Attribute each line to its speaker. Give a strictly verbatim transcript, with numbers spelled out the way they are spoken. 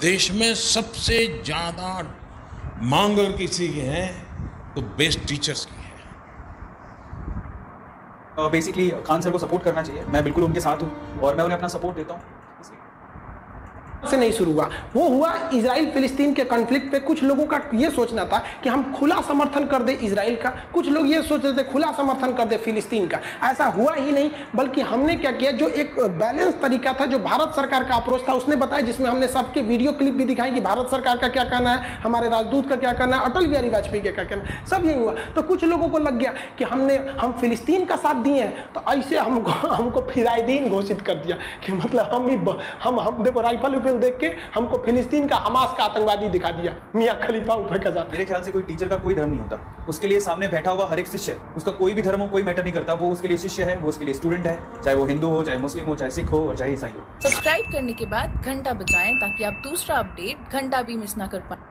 Speaker 1: देश में सबसे ज्यादा मांग अगर किसी की है तो बेस्ट टीचर्स की है।
Speaker 2: बेसिकली खान सर को सपोर्ट करना चाहिए, मैं बिल्कुल उनके साथ हूँ और मैं उन्हें अपना सपोर्ट देता हूँ।
Speaker 3: से नहीं शुरू हुआ, वो हुआ इजराइल फिलिस्तीन के कॉन्फ्लिक्ट पे। कुछ लोगों का ये सोचना था कि हम खुला समर्थन कर दे इजराइल का, कुछ लोग ये सोच रहे थे खुला समर्थन कर दे फिलिस्तीन का। ऐसा हुआ ही नहीं, बल्कि हमने क्या किया, जो एक बैलेंस तरीका था, जो भारत सरकार का अप्रोच था, उसने बताया, जिसमें हमने सबके वीडियो क्लिप भी दिखाई कि भारत सरकार का क्या कहना है, हमारे राजदूत का क्या कहना है, अटल बिहारी वाजपेयी का क्या कहना है, सब यही हुआ। तो कुछ लोगों को लग गया कि हमने हम फिलिस्तीन का साथ दिए हैं, तो ऐसे हमको हमको फिराइदीन घोषित कर दिया कि मतलब हम ही हम हम देखो राइफल देख के हमको फिलिस्तीन का हमास का आतंकवादी दिखा दिया, मियां खलीफा ऊपर का जाता।
Speaker 2: मेरे ख्याल से कोई टीचर का कोई धर्म नहीं होता, उसके लिए सामने बैठा हुआ हर एक शिष्य, उसका कोई भी धर्म हो कोई मैटर नहीं करता, वो उसके लिए शिष्य है, वो उसके लिए स्टूडेंट है, चाहे वो हिंदू हो, चाहे मुस्लिम हो, चाहे सिख हो और चाहे ईसाई हो।
Speaker 4: सब्सक्राइब करने के बाद घंटा बजाएं ताकि आप दूसरा अपडेट घंटा भी मिस ना कर पाएं।